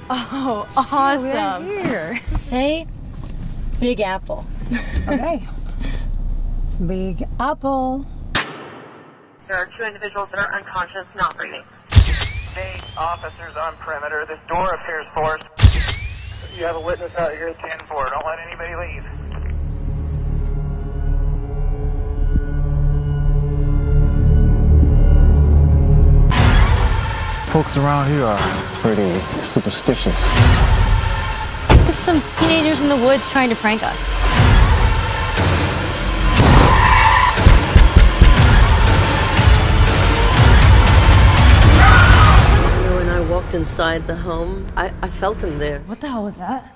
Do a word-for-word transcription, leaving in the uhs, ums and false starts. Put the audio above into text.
Oh, awesome. We're here. Say Big Apple. Okay. Big Apple. There are two individuals that are unconscious, not breathing. State officers on perimeter. This door appears forced. You have a witness out here at ten four. Don't let anybody leave. Folks around here are pretty superstitious. Just some teenagers in the woods trying to prank us. When I walked inside the home, I, I felt him there. What the hell was that?